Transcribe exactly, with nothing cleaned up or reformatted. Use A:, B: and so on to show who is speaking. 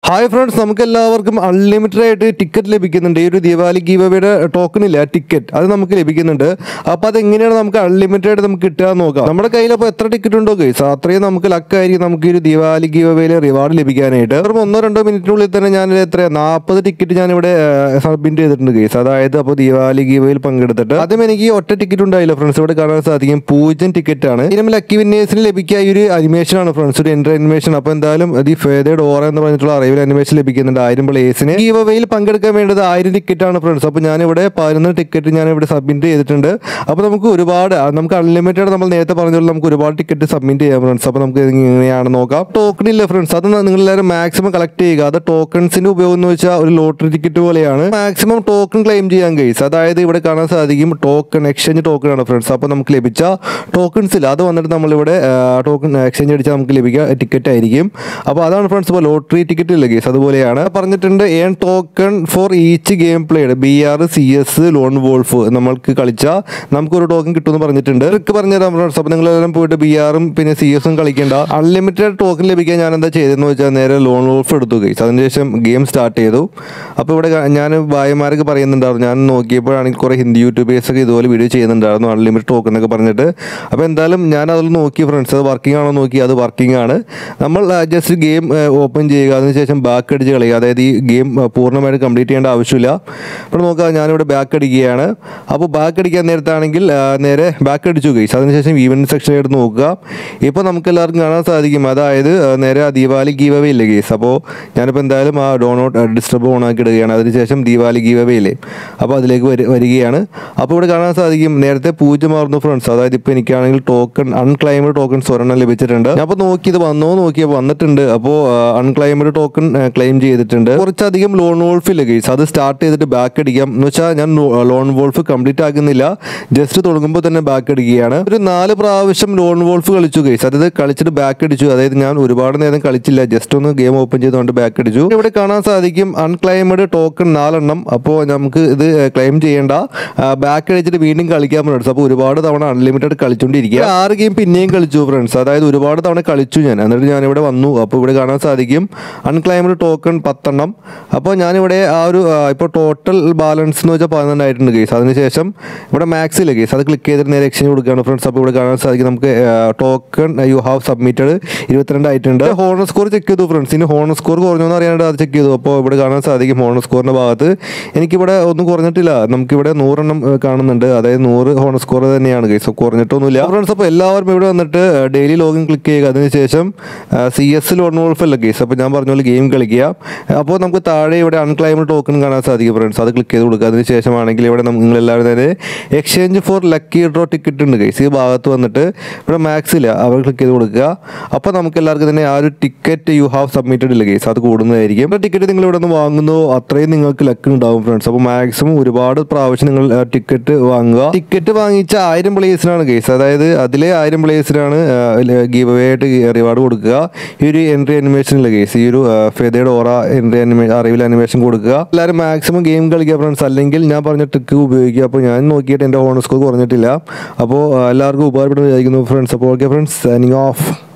A: Hi friends, നമുക്ക് എല്ലാവർക്കും unlimited ആയിട്ട് ടിക്കറ്റ് ലഭിക്കുന്നുണ്ട്. ഈ ഒരു ദീപാവലി ഗീവ് അവേയുടെ ടോക്കൺ ഇല്ല, ടിക്കറ്റ് അത് നമുക്ക് ലഭിക്കുന്നുണ്ട്. അപ്പോൾ അതെങ്ങനെയാണ് നമുക്ക് അൺലിമിറ്റഡ് ആയിട്ട് നമുക്ക് കിട്ടുക നോക്കാം. നമ്മുടെ കയ്യിൽ അപ്പോൾ എത്ര ടിക്കറ്റ് ഉണ്ടോ ഗൈസ്, അത്രയും നമുക്ക് ലക്കായിരിക്കും നമുക്ക് ഈ ഒരു ദീപാവലി ഗീവ് അവേയിൽ റിവാർഡ് ലഭിക്കാനായിട്ട്. അപ്പോൾ ഒന്നോ രണ്ടോ മിനിറ്റിനുള്ളിൽ തന്നെ ഞാൻ എത്ര നാൽപ്പത് ടിക്കറ്റ് ഞാനിവിടെ സബ്മിറ്റ് ചെയ്തിട്ടുണ്ട് ഗൈസ്. അതായത് അപ്പോൾ ദീപാവലി ഗീവ് അവേയിൽ പങ്കെടുത്തിട്ട് ആദ്യം എനിക്ക് ഒറ്റ ടിക്കറ്റ് ഉണ്ടായില്ല ഫ്രണ്ട്സ്. ഇവിടെ കാണാൻ സാധിക്കും പൂജ്യം ടിക്കറ്റ് ആണ്. ഇതിനും ലക്കി വിന്നേഴ്സിന് ലഭിക്കുക ഈ ഒരു അനിമേഷൻ ആണ് ഫ്രണ്ട്സ്, ഒരു എൻട്രി അനിമേഷൻ. അപ്പോൾ എന്തായാലും ദി ഫേദേഡ് ഓറ എന്ന് പറഞ്ഞിട്ടുള്ള അറിവിൽ അനിമേഷൻ ലഭിക്കുന്നുണ്ട്. ആയിരം പ്ലേസിന് ഗീവ് അവേയിൽ പങ്കെടുക്കാൻ വേണ്ടത് ആയിരം ടിക്കറ്റ് ആണ് ഫ്രണ്ട്സ്. അപ്പോൾ ഞാനിവിടെ പതിനൊന്ന് ടിക്കറ്റ് ഞാനിവിടെ സബ്മിറ്റ് ചെയ്തിട്ടുണ്ട്. അപ്പോൾ നമുക്ക് ഒരുപാട് നമുക്ക് അൺലിമിറ്റഡ് നമ്മൾ നേരത്തെ പറഞ്ഞുള്ള നമുക്ക് ഒരുപാട് ടിക്കറ്റ് സബ്മിറ്റ് ചെയ്യാം ഫ്രണ്ട്സ്. അപ്പോൾ നമുക്ക് എങ്ങനെയാണ് നോക്കാം. ടോക്കൺ ഇല്ല ഫ്രണ്ട്സ്, അത് നിങ്ങൾ എല്ലാവരും മാക്സിമം കളക്ട് ചെയ്യുക. അത് ടോക്കൺസിന്റെ ഉപയോഗം എന്ന് വെച്ചാൽ ഒരു ലോട്ടറി ടിക്കറ്റ് പോലെയാണ്. മാക്സിമം ടോക്കൺ ക്ലെയിം ചെയ്യാൻ ഗൈസ്. അതായത് ഇവിടെ കാണാൻ സാധിക്കും ടോക്കൺ എക്സ്ചേഞ്ച് ടോക്കൺ ആണ് ഫ്രണ്ട്സ്. അപ്പോൾ നമുക്ക് ലഭിച്ച ടോക്കൺസ് ഇല്ല, അത് വന്നിട്ട് നമ്മളിവിടെ ടോക്കൺ എക്സ്ചേഞ്ച് അടിച്ചാൽ നമുക്ക് ലഭിക്കുക ടിക്കറ്റ് ആയിരിക്കും. അപ്പോൾ അതാണ് ഫ്രണ്ട്സ്. ഇപ്പോൾ ലോട്ടറി ടിക്കറ്റ് ഇല്ല ഗൈസ്, അതുപോലെയാണ് പറഞ്ഞിട്ടുണ്ട്. Earn token for each game played B R C S lone wolf നമ്മൾക്ക് കളിച്ചാൽ നമുക്കൊരു ടോക്കൺ കിട്ടുമെന്ന് പറഞ്ഞിട്ടുണ്ട്. ട്രിക്ക് പറഞ്ഞുതരാം ഫ്രണ്ട്സ്. അപ്പോൾ നിങ്ങളെല്ലാം പോയിട്ട് ബി ആറും പിന്നെ സി എസും കളിക്കേണ്ട. അൺലിമിറ്റഡ് ടോക്കൺ ലഭിക്കാൻ ഞാൻ എന്താ ചെയ്തതെന്ന് വെച്ചാൽ നേരെ ലോൺ വോൾഫ് എടുത്തു ഗൈസ്. അതിനുശേഷം ഗെയിം സ്റ്റാർട്ട് ചെയ്തു. അപ്പോൾ ഇവിടെ ഞാൻ ഭായിമാരൊക്കെ പറയുന്നുണ്ടായിരുന്നു, ഞാൻ നോക്കിയപ്പോഴാണെങ്കിൽ കുറേ ഹിന്ദി യൂട്യൂബേഴ്സൊക്കെ ഇതുപോലെ വീഡിയോ ചെയ്യുന്നുണ്ടായിരുന്നു അൺലിമിറ്റഡ് ടോക്കൺ എന്നൊക്കെ പറഞ്ഞിട്ട്. അപ്പോൾ എന്തായാലും ഞാൻ അതിൽ നോക്കി ഫ്രണ്ട്സ്, അത് വർക്കിംഗ് ആണോ നോക്കി. അത് വർക്കിംഗ് ആണ്. നമ്മൾ ജസ്റ്റ് ഗെയിം ഓപ്പൺ ചെയ്യുക, അതിനുശേഷം ബാക്ക് അടിച്ച് കളയുക. അതായത് ഈ ഗെയിം പൂർണ്ണമായിട്ട് കംപ്ലീറ്റ് ചെയ്യേണ്ട ആവശ്യമില്ല. ഇപ്പോൾ നോക്കുക, ഞാനിവിടെ ബാക്ക് അടിക്കുകയാണ്. അപ്പോൾ ബാക്ക് അടിക്കാൻ നേരത്താണെങ്കിൽ നേരെ ബാക്ക് അടിച്ചു ഗൈസ്. അതിനുശേഷം ഈവൻറ്റ് സെക്ഷനിലെടുത്ത് നോക്കുക. ഇപ്പോൾ നമുക്ക് എല്ലാവർക്കും കാണാൻ സാധിക്കും, അതായത് നേരെ ദീപാവലി ഗീവ് അവേ ഇല്ലേ ഗൈസ്. അപ്പോൾ ഞാനിപ്പോൾ എന്തായാലും ആ ഡോ നോട്ട് ഡിസ്റ്റർബ് ഓൺ ആക്കി ഇടുകയാണ്. അതിനുശേഷം ദീപാവലി ഗീവ് അവേ ഇല്ലേ, അപ്പോൾ അതിലേക്ക് വരികയാണ്. അപ്പോൾ ഇവിടെ കാണാൻ സാധിക്കും നേരത്തെ പൂജ്യമായിരുന്നു ഫ്രണ്ട്സ്. അതായത് ഇപ്പോൾ എനിക്കാണെങ്കിൽ ടോക്കൺ അൺക്ലൈംഡ് ടോക്കൺസ് ഒരെണ്ണം ലഭിച്ചിട്ടുണ്ട്. ഞാൻ അപ്പോൾ നോക്കി ഇത് വന്നോ നോക്കിയപ്പോൾ വന്നിട്ടുണ്ട്. അപ്പോൾ അൺക്ലൈംഡ് ടോക്കൺ ക്ലെയിം ചെയ്തിട്ടുണ്ട്. കുറച്ചധികം ലോൺ വോൾഫ് ഇല്ല ഗൈസ്, അത് സ്റ്റാർട്ട് ചെയ്തിട്ട് ബാക്ക് അടിക്കാം. എന്ന് വെച്ചാൽ ഞാൻ ലോൺ വോൾഫ് കംപ്ലീറ്റ് ആക്കുന്നില്ല, ജസ്റ്റ് തുടങ്ങുമ്പോൾ തന്നെ ബാക്ക് അടിക്കുകയാണ്. ഒരു നാല് പ്രാവശ്യം ലോൺ വോൾഫ് കളിച്ചു ഗൈസ്. അതായത് കളിച്ചിട്ട് ബാക്ക് അടിച്ചു. അതായത് ഞാൻ ഒരുപാട് നേരം കളിച്ചില്ല, ജസ്റ്റ് ഒന്ന് ഗെയിം ഓപ്പൺ ചെയ്തുകൊണ്ട് ബാക്ക് അടിച്ചു. ഇവിടെ കാണാൻ സാധിക്കും അൺക്ലൈംഡ് ടോക്കൺ നാലെണ്ണം. അപ്പോൾ നമുക്ക് ഇത് ക്ലെയിം ചെയ്യേണ്ട, ബാക്ക് അടിച്ചിട്ട് വീണ്ടും കളിക്കാൻ ഫ്രണ്ട്സ്. അപ്പോൾ ഒരുപാട് തവണ അൺലിമിറ്റഡ് കളിച്ചുകൊണ്ടിരിക്കുക. ആറ് ഗെയിം പിന്നെയും കളിച്ചു ഫ്രണ്ട്സ്. അതായത് ഒരുപാട് തവണ കളിച്ചു ഞാൻ. എന്നിട്ട് ഞാനിവിടെ വന്നു. അപ്പോൾ ഇവിടെ കാണാൻ സാധിക്കും അൺക്ലൈംഡ് ടോക്കൺ പത്തെണ്ണം. അപ്പോൾ ഞാനിവിടെ ആ ഒരു ഇപ്പോൾ ടോട്ടൽ ബാലൻസ് എന്ന് വെച്ചാൽ പതിനെണ്ണായിട്ടുണ്ട് ഗൈസ്. അതിനുശേഷം ഇവിടെ മാക്സ് ഇല്ല ഗൈസ്, അത് ക്ലിക്ക് ചെയ്തിട്ട് നേരെ എക്സ്ചേഞ്ച് കൊടുക്കുകയാണ് ഫ്രണ്ട്സ്. അപ്പോൾ ഇവിടെ കാണാൻ സാധിക്കും നമുക്ക് ടോക്കൺ യു ഹാവ് സബ്മിറ്റഡ് ഇരുപത്തിരണ്ട് ആയിട്ടുണ്ട്. ഹോണർ സ്കോർ ചെക്ക് ചെയ്തു ഫ്രണ്ട്സ്. ഇനി ഹോണർ സ്കോർ കുറഞ്ഞോന്ന് അറിയാണ്ട് അത് ചെക്ക് ചെയ്തു. അപ്പോൾ ഇവിടെ കാണാൻ സാധിക്കും ഹോണർ സ്കോറിൻ്റെ ഭാഗത്ത് എനിക്കിവിടെ ഒന്നും കുറഞ്ഞിട്ടില്ല. നമുക്കിവിടെ നൂറെണ്ണം കാണുന്നുണ്ട്. അതായത് നൂറ് ഹോണർ സ്കോർ തന്നെയാണ് ഗൈസ്, കുറഞ്ഞിട്ടൊന്നുമില്ല ഫ്രണ്ട്സ്. അപ്പോൾ എല്ലാവരും ഇവിടെ വന്നിട്ട് ഡെയിലി ലോഗിൻ ക്ലിക്ക് ചെയ്യുക. അതിനുശേഷം സി എസ് ലോൺ വോൾഫ് അല്ല ഗൈസ്. അപ്പോൾ ഞാൻ പറഞ്ഞ പോലെ ഗെയിം കളിക്കുക. അപ്പോൾ നമുക്ക് താഴെ ഇവിടെ അൺക്ലൈംഡ് ടോക്കൺ കാണാൻ സാധിക്കും ഫ്രണ്ട്സ്, അത് ക്ലിക്ക് ചെയ്ത് കൊടുക്കുക. അതിനുശേഷമാണെങ്കിൽ ഇവിടെ നിങ്ങളെല്ലാവരും തന്നെ exchange for lucky draw ticket ഉണ്ട് ഗൈസ്. ഈ ഭാഗത്ത് വന്നിട്ട് ഇവിടെ മാക്സ് ഇല്ല, അവർ ക്ലിക്ക് ചെയ്ത് കൊടുക്കുക. അപ്പോൾ നമുക്ക് എല്ലാവർക്കും തന്നെ ആ ഒരു ടിക്കറ്റ് യു ഹാവ് സബ്മിറ്റഡ് ഇല്ല ഗൈസ്, അത് കൂടുന്നതായിരിക്കും. ഇപ്പോൾ ടിക്കറ്റ് നിങ്ങൾ ഇവിടെ നിന്ന് വാങ്ങുന്നു, അത്രയും നിങ്ങൾക്ക് ലക്ക് ഉണ്ടാവും ഫ്രണ്ട്സ്. അപ്പോൾ മാക്സിമം ഒരുപാട് പ്രാവശ്യം നിങ്ങൾ ടിക്കറ്റ് വാങ്ങുക. ടിക്കറ്റ് വാങ്ങിച്ച ആയിരം പ്ലേസിനാണ് ഗൈസ്. അതായത് അതിലെ ആയിരം പ്ലേസിനാണ് ഗീവ് അവേ ആയിട്ട് റിവാർഡ് കൊടുക്കുക. ഈ ഒരു എൻട്രി അനിമേഷൻ ഇല്ല ഗൈസ്, ഈ ഒരു ഫെദേഡ് ഓറ എൻട്രി അനിമേഷൻ അറിവിൽ അനിമേഷൻ കൊടുക്കുക. എല്ലാവരും മാക്സിമം ഗെയിം കളിക്കുക ഫ്രണ്ട്സ്, അല്ലെങ്കിൽ ഞാൻ പറഞ്ഞ ട്രിക്ക് ഉപയോഗിക്കുക. അപ്പോൾ ഞാൻ നോക്കിയിട്ട് എൻ്റെ ഹോണർ സ്കോർ കുറഞ്ഞിട്ടില്ല. അപ്പോൾ എല്ലാവർക്കും ഉപകാരപ്പെടുന്ന വിചാരിക്കുന്നു ഫ്രണ്ട്സ്. അപ്പോൾ ഓക്കെ ഫ്രണ്ട്സ്, സൈനിങ് ഓഫ്.